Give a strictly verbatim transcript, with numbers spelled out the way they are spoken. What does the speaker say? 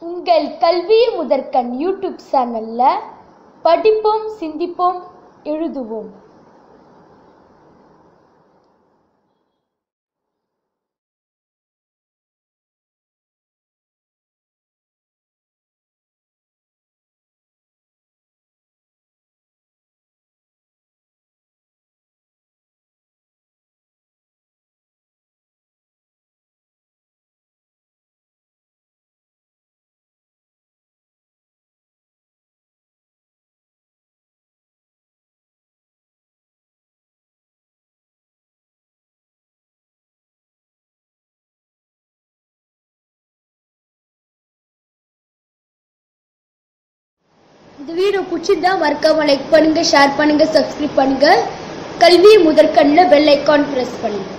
உங்கள் கல்வி முதற்கண் யூடியூப் சேனல்ல படிப்போம், சிந்திப்போம், எழுதுவோம். இந்த வீடியோ பிடிச்சிருந்தா மறக்காம லைக் பண்ணுங்க, ஷேர் பண்ணுங்க, சப்ஸ்கிரைப் பண்ணுங்க. கல்வி முதற்கண்ணில் பெல் ஐக்கான் பிரஸ் பண்ணுங்க.